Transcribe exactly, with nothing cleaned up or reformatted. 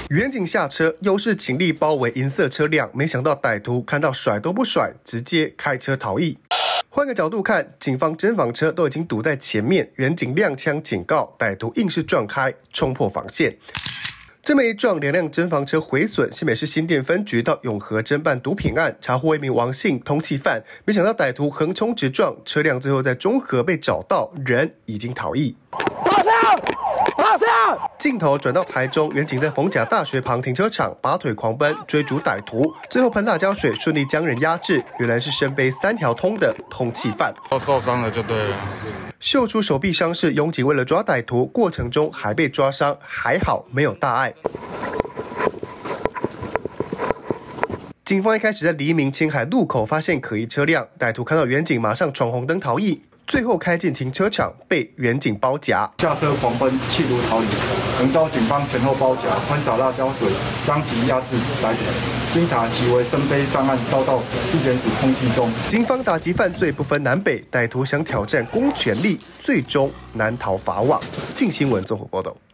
远警下车，又是警力包围银色车辆，没想到歹徒看到甩都不甩，直接开车逃逸。换个角度看，警方侦防车都已经堵在前面，远警亮枪警告，歹徒硬是撞开，冲破防线。这么一撞，两辆侦防车毁损。新北市新店分局到永和侦办毒品案，查获一名王姓通缉犯，没想到歹徒横冲直撞，车辆最后在中和被找到，人已经逃逸。 跑上！跑上！ 镜头转到台中，远警在逢甲大学旁停车场拔腿狂奔追逐歹徒，最后喷辣椒水顺利将人压制。原来是身背三条通的通缉犯， 都受伤了就对了。 秀出手臂伤势，拥警为了抓歹徒，过程中还被抓伤，还好没有大碍。警方一开始在黎明青海路口发现可疑车辆，歹徒看到远警马上闯红灯逃逸。最后开进停车场，被远警包夹， 下车狂奔，企图逃离，仍遭警方前后包夹，喷洒辣椒水，将其压制逮捕。经查，其为身背上岸，遭到地检署通缉中。 警方打击犯罪不分南北，歹徒想挑战公权力，最终难逃法网。镜新闻综合报道。